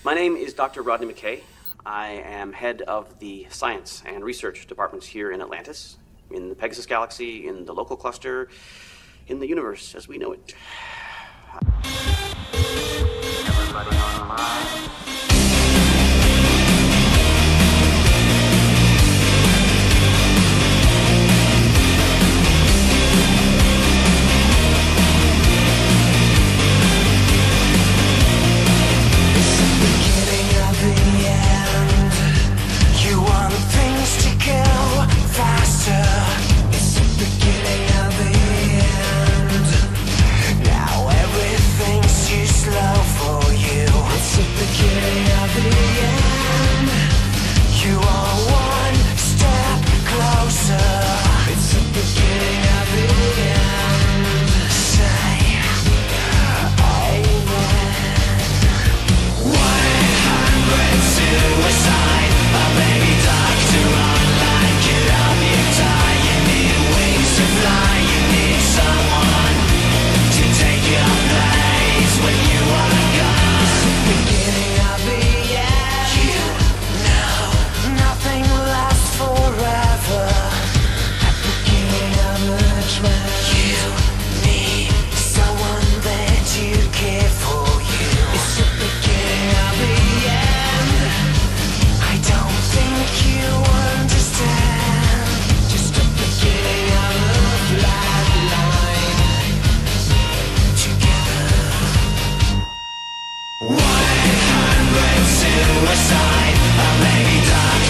My name is Dr. Rodney McKay. I am head of the science and research departments here in Atlantis, in the Pegasus galaxy, in the local cluster, in the universe as we know it. Everybody online? Suicide, or maybe die.